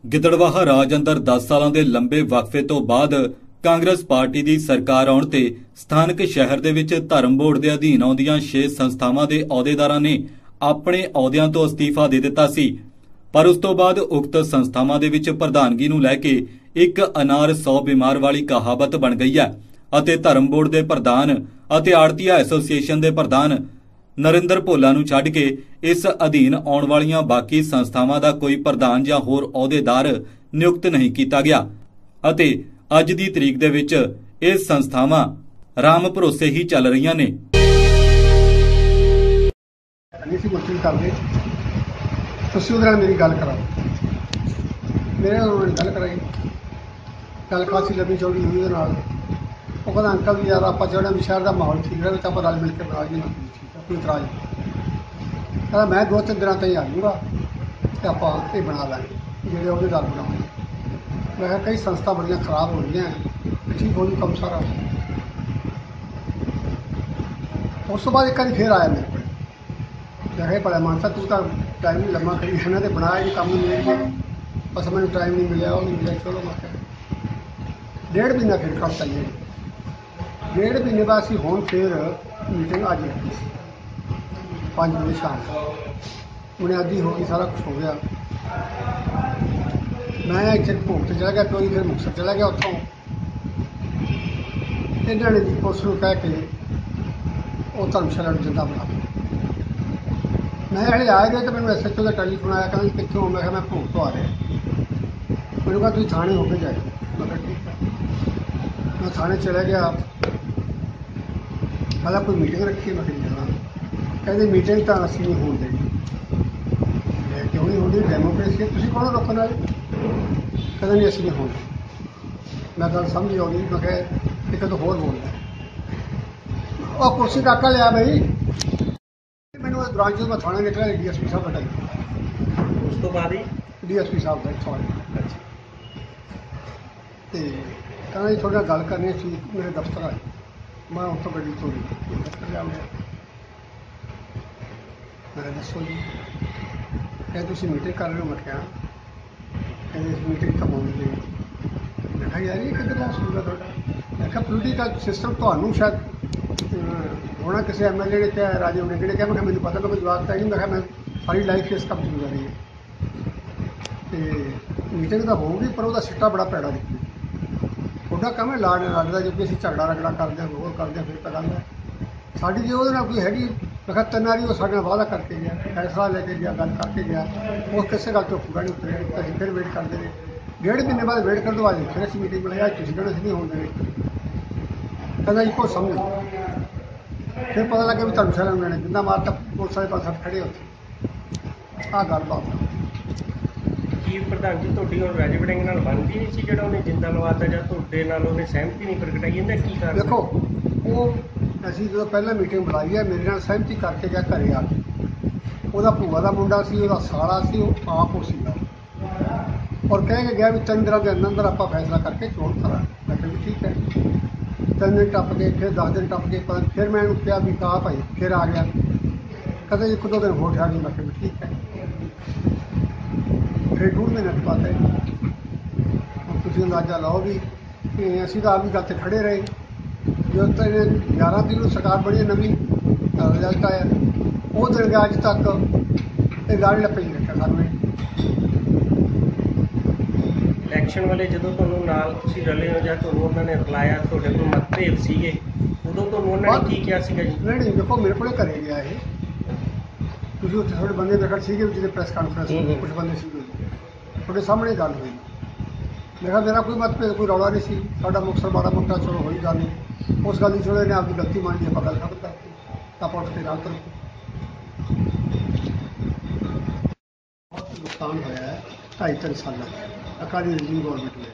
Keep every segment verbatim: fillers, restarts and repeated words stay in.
ਗਿੱਦੜਬਾਹਾ ਰਾਜ ਅੰਦਰ दस ਸਾਲਾਂ ਦੇ ਲੰਬੇ ਵਕਫੇ ਤੋਂ ਬਾਅਦ ਕਾਂਗਰਸ ਪਾਰਟੀ ਦੀ ਸਰਕਾਰ ਆਉਣ ਤੇ ਸਥਾਨਕ ਸ਼ਹਿਰ ਦੇ ਵਿੱਚ ਧਰਮ ਬੋਰਡ ਦੇ ਅਧੀਨ ਆਉਂਦੀਆਂ ਛੇ ਸੰਸਥਾਵਾਂ ਦੇ ਅਹੁਦੇਦਾਰਾਂ ਨੇ ਆਪਣੇ ਅਹੁਦਿਆਂ ਤੋਂ ਅਸਤੀਫਾ ਦੇ ਦਿੱਤਾ ਸੀ। ਪਰ ਉਸ ਤੋਂ ਬਾਅਦ ਉਕਤ ਸੰਸਥਾਵਾਂ ਦੇ ਵਿੱਚ ਪ੍ਰਧਾਨਗੀ ਨੂੰ ਲੈ ਕੇ ਇੱਕ ਅਨਾਰ ਸੌ ਬਿਮਾਰ ਵਾਲੀ ਕਹਾਵਤ ਬਣ ਗਈ ਹੈ ਅਤੇ ਧਰਮ ਬੋਰਡ ਦੇ ਪ੍ਰਧਾਨ ਅਤੇ ਆੜਤੀਆ ਐਸੋਸੀਏਸ਼ਨ ਦੇ ਪ੍ਰਧਾਨ नरेंद्र भोला ਨੂੰ ਛੱਡ ਕੇ ਇਸ ਅਧੀਨ ਆਉਣ ਵਾਲੀਆਂ ਬਾਕੀ ਸੰਸਥਾਵਾਂ ਦਾ ਕੋਈ ਪ੍ਰਧਾਨ ਜਾਂ ਹੋਰ ਅਹੁਦੇਦਾਰ ਨਿਯੁਕਤ ਨਹੀਂ ਕੀਤਾ ਗਿਆ ਅਤੇ ਅੱਜ ਦੀ ਤਰੀਕ ਦੇ ਵਿੱਚ ਇਹ ਸੰਸਥਾਵਾਂ ਰਾਮ ਭਰੋਸੇ ਹੀ ਚੱਲ ਰਹੀਆਂ ਨੇ। ਅਸੀਂ ਮੁਸ਼ਕਿਲ ਕਰਦੇ ਤੁਸੀਂ ਉਹਦੇ ਨਾਲ ਮੇਰੀ ਗੱਲ ਕਰਾਓ, ਮੇਰੇ ਨਾਲ ਗੱਲ ਕਰਾਈ, ਗੱਲ ਕਾਫੀ ਲੰਬੀ ਚੌੜੀ ਹੋਈ ਉਹਦੇ ਨਾਲ। ਉਹ ਕਹਿੰਦਾ ਅੰਕਲ ਵੀ ਯਾਰ ਆਪਾਂ ਜਿਹੜਾ ਵੀ ਸ਼ਹਿਰ ਦਾ ਮਾਹੌਲ ਠੀਕ ਰਹੇ ਤਾਂ ਆਪਾਂ ਰਲ ਮਿਲ ਕੇ ਬਣਾ ਜੀ ਨਾ ਕੋਈ ਇਤਰਾਜ਼ ਨਹੀਂ। ਕਹਿੰਦਾ ਮੈਂ ਦੋ ਤਿੰਨ ਦਿਨਾਂ ਤਾਈਂ ਆ ਜਾਊਗਾ ਅਤੇ ਆਪਾਂ ਇਹ ਬਣਾ ਲਾਂਗੇ ਜਿਹੜੇ ਅਹੁਦੇਦਾਰ ਬਣਾਉਣੇ। ਮੈਂ ਕਿਹਾ ਕਈ ਸੰਸਥਾ ਬੜੀਆਂ ਖਰਾਬ ਹੋ ਰਹੀਆਂ, ਠੀਕ ਹੋ ਜੂ ਕੰਮ ਸਾਰਾ। ਉਸ ਤੋਂ ਬਾਅਦ ਇੱਕ ਵਾਰੀ ਫਿਰ ਆਇਆ ਮੇਰੇ ਕੋਲ, ਮੈਂ ਕਿਹਾ ਭਲਾ ਮਾਨਸਾ ਤੂੰ ਤਾਂ ਟਾਈਮ ਨਹੀਂ ਲੰਮਾ ਕਰੀ ਇਹਨਾਂ ਦੇ ਬਣਾਇਆ ਜੀ ਕੰਮ ਨਹੀਂ ਮਿਲ ਬਸ ਮੈਨੂੰ ਟਾਈਮ ਨਹੀਂ ਮਿਲਿਆ ਉਹ ਨਹੀਂ ਮਿਲਿਆ। ਚਲੋ ਮੈਂ ਕਿਹਾ ਡੇਢ ਮਹੀਨਾ ਫਿਰ ਕੰਮ ਚਾਹੀਏ। ਡੇਢ ਮਹੀਨੇ ਬਾਅਦ ਅਸੀਂ ਹੁਣ ਫਿਰ ਮੀਟਿੰਗ ਅੱਜ ਰੱਖੀ ਸੀ पाँच बजे शाम उन्हें आदि हो गई, सारा कुछ हो गया। मैं इतने भोग से चला गया, कोई फिर मुक्तसर चला गया। उतों इन्होंने जी पुलिस को कह के वो धर्मशाला जिंदा बना। मैं हले आ गया तो मैंने एस एच ओ का टैलीफोन आया, कहना कितों? मैं मैं भोग तो आ रहा। मैंने कहा तुम थाने होकर जाए। मैं कहा ठीक है। मैं थाने चला गया, पहला कोई मीटिंग रखी। मैं कहीं जाना कहते मीटिंग तो असी नहीं होने देनी। मैं क्यों नहीं होनी? डेमोक्रेसी तुम कौन रोकने वाले? कहते नहीं असी नहीं होने। मैं गल समझ आऊगी। मैं कह एक तो होर बोलना और कुर्सी काका लिया बई मैंने दौरान जो मैं थाने निकला डी एस पी साहब बैठा, उस तो बाद ही डी एस पी साहब बैठा तो कहना जी थोड़ा गल करनी सी मेरे दफ्तर आए। मैं उतों गड्डी चोरी दफ्तर लिया। मैं दसो जी कह तुम मीटिंग कर रहे हो? मैं क्या कहते मीटिंग तो होनी चाहिए। मैं कहा यार ये किधर का सूल है थोड़ा? मैं कहा पोलीटिकल सिस्टम तो शायद होना किसी एम एल ए ने क्या राजे ने कि क्या? मैं मैंने पता मैं जवाब तो नहीं। मैं कहा मैं सारी लाइफ इस काम से गुजारी है तो मीटिंग तो होगी पर वह सिट्टा बड़ा पैड़ा निकली। थोड़ा काम है लाड़ लड़दा जो कि असं झगड़ा रगड़ा करते हैं होर करते फिर पता है साड़ी जो वो कोई हैगी। मैं कहा तिन वारी वो साढ़े वादा करके गया, फैसला लेके गया, गल करके गया, वो किसी गल तो पूरा नहीं उतरे। असं फिर वेट करते रहे। डेढ़ महीने बाद वेट कर दो आज फिर असं मीटिंग बनाई। आज तुम कहना नहीं होने कहना जी कुछ समझ। फिर पता लगे भी धर्मशाला उन्होंने जिंदा मारता पुलिस वाले पास खड़े होते। आ गल बात ਕੀ ਪ੍ਰਧਾਨ ਜੀ ਤੁਹਾਡੀ और ਰਾਜੇ ਵੜਿੰਗ ਨਾਲ ਬਣਦੀ ਨਹੀਂ ਸੀ ਜਿਹੜਾ ਉਹਨੇ ਜਿੰਦਾ ਲਵਾਤਾ ਜਾਂ ਤੁਹਾਡੇ ਨਾਲ ਉਹਨੇ ਸਹਿਮਤੀ ਨਹੀਂ ਪ੍ਰਗਟਾਈ? ਇਹਦਾ ਕੀ ਕਾਰਨ? ਦੇਖੋ ਉਹ ਅਸੀਂ ਜਦੋਂ ਪਹਿਲਾਂ ਮੀਟਿੰਗ ਬੁਲਾਈ ਹੈ ਮੇਰੇ ਨਾਲ ਸਹਿਮਤੀ ਕਰਕੇ ਗਿਆ ਘਰੇ ਆ ਕੇ। ਉਹਦਾ ਭੂਆ ਦਾ ਮੁੰਡਾ ਸੀ, ਉਹਦਾ ਸਾਲਾ ਸੀ, ਉਹ ਆਪ ਉਹ ਸੀਗਾ ਔਰ ਕਹਿ ਕੇ ਗਿਆ ਵੀ ਤਿੰਨ ਦਿਨਾਂ ਦੇ ਅੰਦਰ ਆਪਾਂ ਫੈਸਲਾ ਕਰਕੇ ਚੋਣ ਕਰਾਂਗੇ। ਮੈਂ ਕਿਹਾ ਵੀ ਠੀਕ ਹੈ। ਤਿੰਨ ਦਿਨ ਟੱਪ ਗਏ, ਫਿਰ ਦਸ ਦਿਨ ਟੱਪ ਗਏ। ਪਰ ਫਿਰ ਮੈਂ ਉਹਨੂੰ ਕਿਹਾ ਵੀ ਕਹਾ ਭਾਈ ਫਿਰ ਆ ਗਿਆ। ਕਹਿੰਦਾ ਇੱਕ ਦੋ ਦਿਨ ਹੋ ਗਿਆ ਜੀ। ਮੈਂ ਕਿਹਾ ਵੀ ਠੀਕ ਹੈ। फिर ढूंढ में नट पाते तुम अंदाजा लाओ भी असी तो आप भी गल खड़े रहे। जो ग्यारह दिन सरकार बड़ी नवी रिजल्ट आया वो दिन अज तक ये गाड़ी लपे ही रखा सामने। इलैक्शन वाले जो तुहानूं नाल तुसीं रले हो जां तुहानूं उन्होंने बुलाया तुहाडे कोल मतभेद सीगे उदों तुहानूं उन्होंने की किया सीगा जी? नहीं नहीं देखो मेरे को घरे गया ये तुसीं उत्थे थोड़े बंदे मेरे सीगे जिहदे प्रेस कानफ्रेंस कुछ बंदे सीगे थोड़े सामने गल हुई। मैं कहा मेरा कोई मतभेद कोई रौला नहीं सी। साडा मुक्तसर माड़ा मोटा चलो होई गल नहीं। उस गल की चलो इन्हें आपकी गलती मान ली, आप गल खत्म करती आप उठ के गल करो। बहुत नुकसान होया है ढाई तीन साल अकाली दल गौरमेंट ने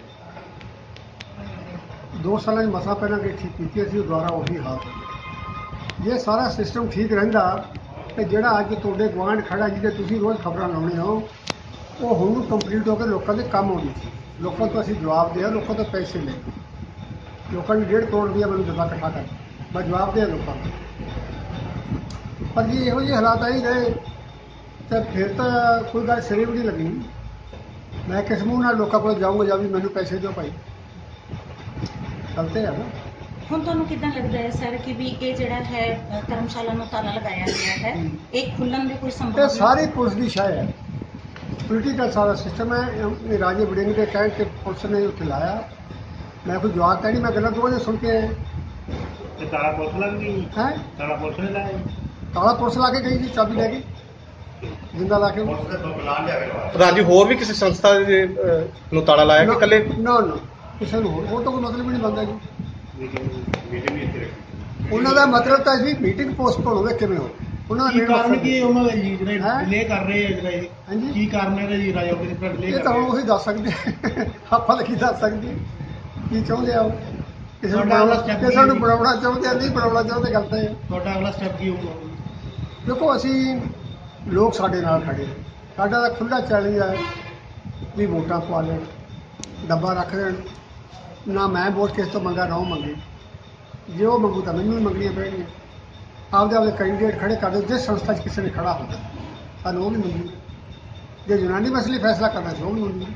दो साल मसा पहला कि ठीक की दोबारा वही हाल। ये सारा सिस्टम ठीक रहिंदा तो जिहड़ा अज तुहाडे गुआंढ खड़ा जिहदे तुसीं रोज़ खबरां लाउने हो वो हुण कंप्लीट होकर लोगों के काम आनी थी। लोगों तो असीं जवाब दिया, लोगों तो पैसे ले लोगों ने डेढ़ करोड़ रुपया मैं जमा इकट्ठा कर मैं जवाब दिया लोगों को। पर जी इहो ਜਿਹੇ हालात आई गए तो फिर तो कोई गल सिरे भी नहीं लगी। मैं किस मूँह नाल लोकां कोल जाऊँगा जा भी मैनूं पैसे दिओ भाई, गलत है ना। ਹੁਣ ਤੁਹਾਨੂੰ ਕਿੱਦਾਂ ਲੱਗਦਾ ਹੈ ਸਰ ਕਿ ਵੀ ਇਹ ਜਿਹੜਾ ਹੈ ਧਰਮਸ਼ਾਲਾ ਨੂੰ ਤਾਲਾ ਲਗਾਇਆ ਗਿਆ ਹੈ, ਇਹ ਖੁੱਲਣ ਦੀ ਕੋਈ ਇਹ ਸੰਭਾਵਨਾ? ਸਾਰੀ ਪੁਲਿਸ ਦੀ ਸ਼ਾਇ ਹੈ, ਪੋਲੀਟੀਕਲ ਸਾਰਾ ਸਿਸਟਮ ਹੈ। ਇਹ ਰਾਜੇ ਵੜਿੰਗ ਦੇ ਕਹਿਣ ਤੇ ਪੁਲਿਸ ਨੇ ਉੱਥੇ ਲਾਇਆ। ਮੈਂ ਕੋਈ ਜਵਾਬ ਤਾਂ ਨਹੀਂ, ਮੈਂ ਗੱਲਾਂ ਦੋਵਾਂ ਸੁਣ ਕੇ ਆਇਆ। ਤੇ ਤਾਲਾ ਪੁਲਿਸ ਲੱਗ ਗਈ ਹੈ ਤਾਲਾ ਪੁਲਿਸ ਨੇ ਲਾਇਆ ਤਾਲਾ ਪੁਲਿਸ ਲਾ ਕੇ ਗਈ ਜੀ, ਚਾਬੀ ਲੈ ਕੇ ਜਿੰਦਾ ਲਾ ਕੇ। ਪ੍ਰਧਾਨ ਜੀ ਹੋਰ ਵੀ ਕਿਸੇ ਸੰਸਥਾ ਦੇ ਅਹ, ਨੂੰ ਤਾਲਾ ਲਾਇਆ ਕਿ ਇਕੱਲੇ? ਨਾ ਨਾ ਕਿਸੇ ਨੂੰ ਹੋਰ, ਉਹ ਤਾਂ ਕੋਈ ਮਤਲਬ ਹੀ ਨਹੀਂ ਬਣਦਾ ਜੀ। ਮੀਟਿੰਗ ਇੱਥੇ ਰੱਖੀ ਉਹਨਾਂ ਦਾ ਮਤਲਬ ਤਾਂ ਜੀ ਮੀਟਿੰਗ ਪੋਸਟਪੋਨ ਹੋਵੇ, ਕਿਵੇਂ ਹੋ ਉਹਨਾਂ ਦਾ ਕੀ main ਕਾਰਨ ਮਕਸਦ ਕੀ ਹੈ ਉਹਨਾਂ ਦਾ ਜੀ ਜਿਹੜੇ ਹੈਂ? ਡਿਲੇ ਕਰ ਰਹੇ ਆ ਜਿਹੜਾ ਇਹ ਹਾਂਜੀ। ਕੀ ਕਾਰਨ ਹੈ ਜੀ ਰਾਜਾ ਉਹਦੇ ਪਰ ਡਿਲੇ ਇਹ ਕਰ ਤਾਂ ਹੁਣ ਰਹੇ ਉਹੀ ਦੱਸ ਸਕਦੇ ਆਪਾਂ ਤਾਂ ਕੀ ਦੱਸ ਸਕਦੇ ਕੀ ਚਾਹੁੰਦੇ ਆ ਉਹ, ਕਿਸੇ ਨੂੰ ਤੁਹਾਡਾ ਅਗਲਾ ਬਣਾਉਣਾ step ਕਿਸੇ ਨੂੰ ਕੀ? ਬਣਾਉਣਾ ਚਾਹੁੰਦੇ ਆ, ਨਹੀਂ ਬਣਾਉਣਾ ਚਾਹੁੰਦੇ, ਗਲਤ ਹੈ। ਤੁਹਾਡਾ ਅਗਲਾ ਸਟੈਪ ਕੀ ਹੋਊਗਾ? ਦੇਖੋ ਅਸੀਂ ਲੋਕ ਸਾਡੇ ਨਾਲ ਖੜੇ, ਸਾਡਾ ਤਾਂ ਖੁੱਲ੍ਹਾ ਚੈਲੰਜ ਹੈ ਵੀ ਵੋਟਾਂ ਪਵਾ ਲੈਣ, ਡੱਬਾ ਰੱਖ ਦੇਣ, ਨਾ ਮੈਂ ਵੋਟ ਕਿਸ ਤੋਂ ਮੰਗਾ ਨਾ ਉਹ ਮੰਗੇ, ਜੇ ਉਹ ਮੰਗੂ ਤਾਂ ਮੈਨੂੰ ਵੀ ਮੰਗਣੀਆਂ ਪੈਣਗੀਆਂ। ਆਪਦੇ ਆਪਦੇ ਕੈਂਡੀਡੇਟ ਖੜੇ ਕਰ ਦਿਓ, ਜਿਸ ਸੰਸਥਾ 'ਚ ਕਿਸੇ ਨੇ ਖੜਾ ਹੁੰਦਾ ਸਾਨੂੰ ਉਹ ਵੀ ਮੰਗੂ, ਜੇ ਯੂਨਾਨੀ ਮਸਲੇ ਫੈਸਲਾ ਕਰਨਾ ਸੀ ਉਹ ਵੀ ਮੰਗੂ।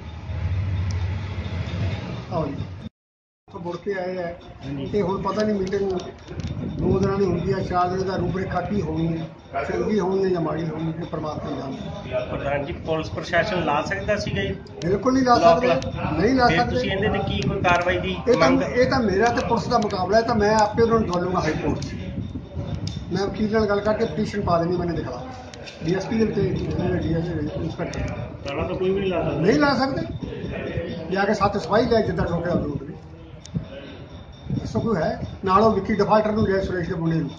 ਆਓ ਜੀ ਉੱਥੋਂ ਮੁੜ ਕੇ ਆਏ ਹੈ ਤੇ ਹੁਣ ਪਤਾ ਨਹੀਂ ਮੀਟਿੰਗ ਦੋ ਦਿਨਾਂ ਦੀ ਹੁੰਦੀ ਹੈ, ਚਾਰ ਦਿਨ ਦਾ ਰੂਪਰੇਖਾ ਕੀ ਹੋਣੀ ਹੈ, ਚੰਗੀ ਹੋਣੀ ਹੈ ਜਾਂ ਮਾੜੀ ਹੋਣੀ ਹੈ, ਪਰਮਾਤਮਾ ਜਾਣਦਾ। ਪ੍ਰਧਾਨ ਜੀ ਪੁਲਿਸ ਪ੍ਰਸ਼ਾਸਨ ਲਾ ਸਕਦਾ ਸੀਗਾ ਜੀ? ਬਿਲਕੁਲ ਨਹੀਂ ਲਾ ਸਕਦੇ, ਨਹੀਂ ਲਾ ਫਿਰ ਤੁਸੀਂ ਸਕਦੇ। ਇਹਦੇ ਤੇ ਕੀ ਕੋਈ ਕਾਰਵਾਈ ਦੀ ਇਹ ਤਾਂ ਮੰਗ? ਇਹ ਤਾਂ ਮੇਰਾ ਤੇ ਪੁਲਿਸ ਦਾ ਮੁਕਾਬਲਾ ਹੈ, ਤਾਂ ਮੈਂ ਆਪੇ ਉਹਨਾਂ ਨੂੰ ਠਾਲੂੰਗਾ ਹਾਈ ਕੋਰਟ 'ਚ। ਮੈਂ ਵਕੀਲ ਨਾਲ ਗੱਲ ਕਰਕੇ ਪਟੀਸ਼ਨ ਪਾ ਦੇਣੀ, ਮੈंने ਦਿਖਾ ਡੀਐਸਪੀ ਦੇ ਉੱਤੇ, ਡੀਐਸਪੀ ਇੰਸਪੈਕਟਰ ਤਾਲਾ ਤਾਂ ਕੋਈ ਵੀ ਨਹੀਂ ਲਾ ਸਕਦਾ। ਨਹੀਂ ਲਾ ਸਕਦੇ, ਜਾ ਕੇ ਸੱਤ ਸਫਾਈ ਲੈ ਜਿੱਦਾਂ ਠੋਕਿਆ ਉਦੋਂ ਉੱਡ ਗਈ। ਸੋ ਕੋਈ ਹੈ ਨਾਲ ਉਹ ਵਿੱਕੀ ਡਿਫਾਲਟਰ ਨੂੰ ਲਿਆ, ਸੁਰੇਸ਼ ਦੇ ਮੁੰਡੇ ਨੂੰ।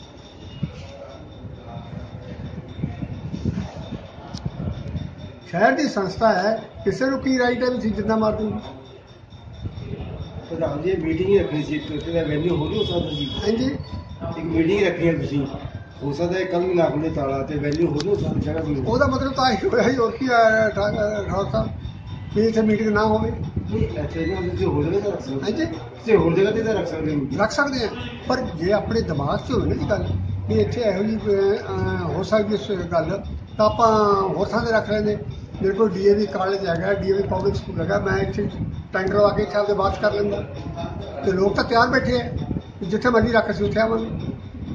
ਸ਼ਹਿਰ ਦੀ ਸੰਸਥਾ ਹੈ, ਕਿਸੇ ਨੂੰ ਕੀ ਰਾਈਟ ਹੈ ਵੀ ਤੁਸੀਂ ਜਿੰਨਾ ਮਾਰ ਦੂੰਗੀ। ਪ੍ਰਧਾਨ ਜੀ ਮੀਟਿੰਗ ਹੀ ਰੱਖਣੀ ਸੀ, ਕਿਸੇ ਦਾ ਵੈਲਿਊ ਹੋ ਨਹੀਂ ਹੋ ਸਕਦਾ ਜੀ। ਹਾਂਜੀ ਇੱਕ ਮੀਟਿੰਗ ਰੱਖੀ ਹੈ ਤੁਸੀਂ, ਹੋ ਸਕਦਾ ਕੱਲ ਵੀ ਲਾ ਖੁੱਲੇ ਤਾਲਾ ਤੇ ਵੈਲਿਊ ਹੋ ਨਹੀਂ ਹੋ ਸਕਦੀ ਜਗ੍ਹਾ ਕੋਈ। ਉਹਦਾ ਮਤਲਬ ਤਾਂ ਇਹ ਹੋਇਆ ਹੀ, ਹੋਰ ਕੀ ਹੈ ਠਾਕ ਸਾਹਿਬ ਵੀ ਇੱਥੇ ਮੀਟਿੰਗ ਨਾ ਹੋਵੇ। ਅੱਛਾ ਜੀ, ਤੁਸੀਂ ਹੋਰ ਜਗ੍ਹਾ ਤੇ ਰੱਖ ਸਕਦੇ ਹਾਂਜੀ ਤੁਸੀਂ ਹੋਰ ਜਗ੍ਹਾ ਤੇ ਤਾਂ ਰੱਖ ਸਕਦੇ ਹੋ। ਰੱਖ ਸਕਦੇ ਆ, ਪਰ ਜੇ ਆਪਣੇ ਦਿਮਾਗ 'ਚ ਹੋਵੇ ਨਾ ਜੀ ਗੱਲ ਵੀ ਇੱਥੇ ਇਹੋ ਜਿਹੀ ਹੋ ਸਕਦੀ ਇਸ ਗੱਲ, ਤਾਂ ਆਪਾਂ ਹੋਰ ਥਾਂ ਤੇ ਰੱਖ ਲੈਂਦੇ। ਮੇਰੇ ਕੋਲ ਡੀਏਵੀ ਕਾਲਜ ਹੈਗਾ, ਡੀਏਵੀ ਪਬਲਿਕ ਸਕੂਲ ਹੈਗਾ, ਮੈਂ ਇੱਥੇ ਟੈਂਡਰ ਲਾ ਕੇ ਇੱਥੇ ਆਪਦੇ ਬਾਤ ਕਰ ਲੈਂਦਾ। ਤੇ ਲੋਕ ਤਾਂ ਤਿਆਰ ਬੈਠੇ ਆ, ਜਿੱਥੇ ਮਰਜ਼ੀ ਰੱਖ ਅਸੀਂ ਉੱਥੇ ਆਵਾਂਗੇ।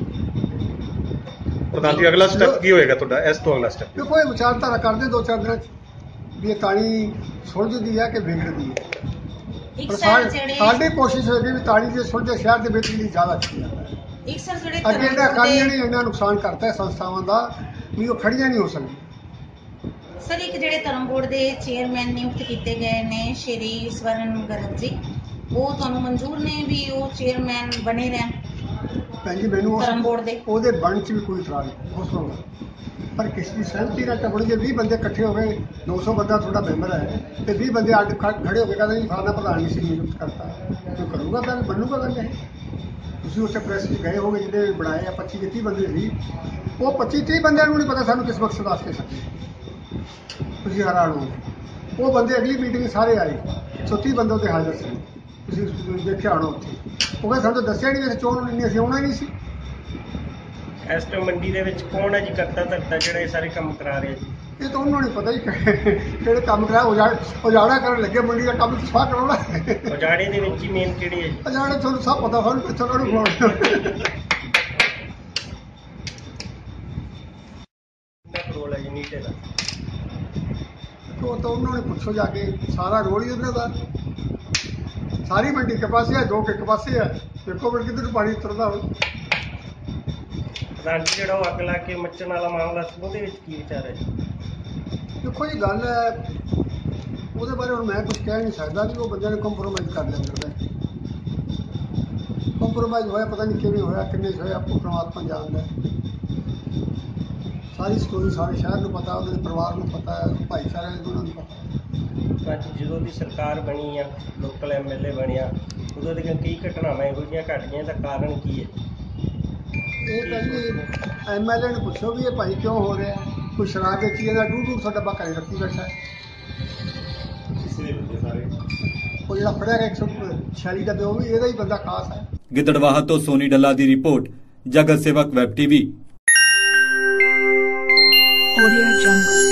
ਪ੍ਰਧਾਨ ਜੀ ਅਗਲਾ ਸਟੈਪ ਕੀ ਹੋਏਗਾ ਤੁਹਾਡਾ, ਇਸ ਤੋਂ ਅਗਲਾ ਸਟੈਪ? ਦੇਖੋ ਇਹ ਵਿਚਾਰਧਾਰਾ ਕਰਦੇ ਦੋ ਚਾਰ ਦਿਨਾਂ 'ਚ ਵੀ ਇਹ ਤਾਣੀ ਸੁਲਝਦੀ ਹੈ ਕਿ ਵਿਗੜਦੀ ਹੈ। ਇੱਕ ਪਰ ਸਰ ਸਾ- ਜਿਹੜੇ ਸਾਡੀ ਕੋਸ਼ਿਸ਼ ਹੋਏਗੀ ਵੀ ਤਾਣੀ ਜੇ ਸੁਲਝੇ ਸ਼ਹਿਰ ਦੇ ਵਿੱਚ ਲਈ ਜ਼ਿਆਦਾ ਅੱਛੀ ਹੈ। ਇੱਕ ਸਰ ਜਿਹੜੇ ਅੱਗੇ ਇਹਦਾ ਧਰਮਕੋਟ ਕੰਮ ਦੇ- ਜਿਹੜੀ ਇੰਨਾ ਨੁਕਸਾਨ ਕਰਤਾ ਹੈ ਸੰਸਥਾਵਾਂ ਦਾ ਵੀ ਉਹ ਖੜੀਆਂ ਨਹੀਂ ਹੋ ਸਕਦੀਆਂ। ਸਰ ਇੱਕ ਜਿਹੜੇ ਧਰਮ ਬੋਰਡ ਦੇ ਚੇਅਰਮੈਨ ਨਿਯੁਕਤ ਕੀਤੇ ਗਏ ਨੇ ਸ਼੍ਰੀ ਸਵਰਨ ਗਰਗ ਜੀ, ਉਹ ਤੁਹਾਨੂੰ ਮਨਜ਼ੂਰ ਨੇ ਵੀ ਉਹ ਚੇਅਰਮੈਨ ਬਣੇ ਰਹਿਣ ਭੈਣ ਜੀ ਮੈਨੂੰ ਉਸ- ਧਰਮ ਬੋਰਡ ਦੇ? ਉਹਦੇ ਬਣ 'ਚ ਵੀ ਕੋਈ ਇਤਰਾਜ਼ ਨਹੀਂ ਉਸ ਨੂੰ, ਪਰ ਕਿਸੇ ਦੀ ਸਹਿਮਤੀ ਨਾਲ ਟੱਪੜ ਜੇ ਵੀਹ ਬੰਦੇ ਇਕੱਠੇ ਹੋ ਗਏ, ਦੋ ਸੌ ਬੰਦਾ ਤੁਹਾਡਾ ਮੈਂਬਰ ਹੈ ਤੇ ਵੀਹ ਬੰਦੇ ਅੱਡ ਖ- ਖੜੇ ਹੋ ਕੇ ਕਹਿੰਦੇ ਜੀ ਫਲਾਣਾ ਪ੍ਰਧਾਨ ਨਹੀਂ ਸੀ ਨਿਯੁਕਤ ਕਰਤਾ, ਜੋ ਕਰੂਗਾ ਗੱਲ ਬਣੂਗਾ ਗੱਲ ਇਹ। ਤੁਸੀਂ ਉੱਥੇ ਪ੍ਰੈਸ 'ਚ ਗਏ ਹੋਗੇ, ਜਿਹੜੇ ਬਣਾਏ ਆ ਪੱਚੀ ਜਾਂ ਤੀਹ ਬੰਦੇ ਸੀ, ਉਹ ਪੱਚੀ ਤੀਹ ਬੰਦਿਆਂ ਨੂੰ ਨਹੀਂ ਪਤਾ ਸਾਨੂੰ ਕਿਸ ਮਕਸਦ ਵਾਸਤੇ ਸੱਦੇ, ਤੁਸੀਂ ਹੈਰਾਨ ਹੋ। ਉਹ ਬੰਦੇ ਅਗਲੀ ਮੀਟਿੰਗ ਸਾਰੇ ਆਏ, ਸੌ ਤੀਹ ਬੰਦੇ ਉੱਤੇ ਹਾਜ਼ਰ ਸੀ, ਤੁਸੀਂ ਦੇਖਿਆ ਹੋਣਾ ਉੱਥੇ। ਉਹ ਕਹਿੰਦੇ ਸਾਨੂੰ ਤਾਂ ਦੱਸਿਆ ਨਹੀਂ, ਵੈਸੇ ਚੋਣ ਨਹੀਂ ਅਸੀਂ ਆਉਣਾ ਹੀ ਨਹੀਂ ਸੀ। ਇਸ ਟਾਈਮ ਮੰਡੀ ਦੇ ਵਿੱਚ ਕੌਣ ਹੈ ਜੀ ਕਰਤਾ ਧਰਤਾ ਜਿਹੜਾ ਇਹ ਸਾਰੇ ਕੰਮ ਕਰਾ ਰਿਹਾ ਜੀ? ਇਹ ਤਾਂ ਉਹਨਾਂ ਨੂੰ ਪਤਾ ਹੀ ਕਿਹੜੇ ਕੰਮ ਕਰਾਇਆ, ਉਜਾੜ ਉਜਾੜਾ ਕਰਨ ਲੱਗੇ ਮੰਡੀ ਦਾ ਕੰਮ ਸਵਾਹ ਕਰਾਉਣਾ। ਉਜਾੜੇ ਦੇ ਵਿੱਚ ਹੀ ਮੇਨ ਕਿਹੜੀ ਹੈ ਜੀ? ਉਜਾੜੇ ਤੁਹਾਨੂੰ ਸਭ ਪਤਾ, ਸਾਨੂੰ ਕਿੱਥੋਂ ਕਾਹਨੂੰ ਖਵਾਉਣਾ। ਕਿੰਨਾ ਰੋਲ ਹੈ ਜੀ ਨੀਟੇ ਦਾ? ਉਹ ਤਾਂ ਉਹਨਾਂ ਨੇ ਪੁੱਛੋ ਜਾ ਕੇ, ਸਾਰਾ ਰੋਲ ਹੀ ਉਹਨਾਂ ਦਾ। ਸਾਰੀ ਮੰਡੀ ਇੱਕ ਪਾਸੇ ਹੈ, ਦੋ ਇੱਕ ਪਾਸੇ ਹੈ, ਦੇਖੋ ਫਿਰ ਕਿੱਧਰ ਨੂੰ ਪਾਣੀ ਤੁਰਦਾ ਹੋ। ਪ੍ਰਧਾਨ ਜੀ ਜਿਹੜਾ ਉਹ ਅੱਗ ਲਾ ਕੇ ਮੱਚਣ ਵਾਲਾ ਮਾਮਲਾ ਸੀ, ਉਹਦੇ ਵਿੱਚ ਕੀ ਵਿਚਾਰ ਹੈ ਜੀ? ਦੇਖੋ ਜੀ ਗੱਲ ਹੈ, ਉਹਦੇ ਬਾਰੇ ਹੁਣ ਮੈਂ ਕੁਝ ਕਹਿ ਨਹੀਂ ਸਕਦਾ ਕਿ ਉਹ ਬੰਦਿਆਂ ਨੇ ਕੰਪਰੋਮਾਈਜ਼ ਕਰ ਲਿਆ ਅੰਦਰ ਬੈਠ ਕੇ। ਕੰਪਰੋਮਾਈਜ਼ ਹੋਇਆ, ਪਤਾ ਨਹੀਂ ਕਿਵੇਂ ਹੋਇਆ, ਕਿੰਨੇ 'ਚ ਹੋਇਆ, ਆਪੋ ਪਰਮਾਤਮਾ ਜਾਣਦਾ। ਸਾਰੀ ਸਟੋਰੀ ਸਾਰੇ ਸ਼ਹਿਰ ਨੂੰ ਪਤਾ, ਉਹਦੇ ਪਰਿਵਾਰ ਨੂੰ ਪਤਾ ਹੈ, ਭਾਈਚਾਰੇ ਨੂੰ ਉਹਨਾਂ ਨੂੰ ਪਤਾ। ਅੱਜ ਜਦੋਂ ਦੀ ਸਰਕਾਰ ਬਣੀ ਆ, ਲੋਕਲ ਐਮਐਲਏ ਬਣਿਆ, ਉਦੋਂ ਦੀਆਂ ਕਈ ਘਟਨਾਵਾਂ ਇਹੋ ਜਿਹੀਆਂ ਘਟ ਗਈਆਂ, ਦਾ ਕਾਰਨ ਕੀ ਹੈ? ਇਹ ਤਾਂ ਜੀ ਐਮਐਲਏ ਨੂੰ ਪੁੱਛੋ ਵੀ ਇਹ ਭਾਈ ਕਿਉਂ ਹੋ ਰਿਹਾ। ਕੋਈ ਸ਼ਰਾਬ ਵੇਚੀ ਇਹਦਾ ਡੂ ਡੂ ਸੌ ਡੱਬਾ ਘਰੇ ਰੱਖੀ ਬੈਠਾ ਹੈ। ਉਹ ਜਿਹੜਾ ਫੜਿਆ ਗਿਆ ਇੱਕ ਸੌ ਛਿਆਲੀ ਡੱਬੇ, ਉਹ ਵੀ ਇਹਦਾ ਹੀ ਬੰਦਾ ਖਾਸ ਹੈ। ਗਿੱਦੜਵਾਹਾ ਤੋਂ ਸੋਨੀ ਡੱਲਾ ਦੀ ਰਿਪੋਰਟ, ਜਗਤ ਸੇਵਕ ਵੈਬ ਟੀਵੀ। Audio Jungle।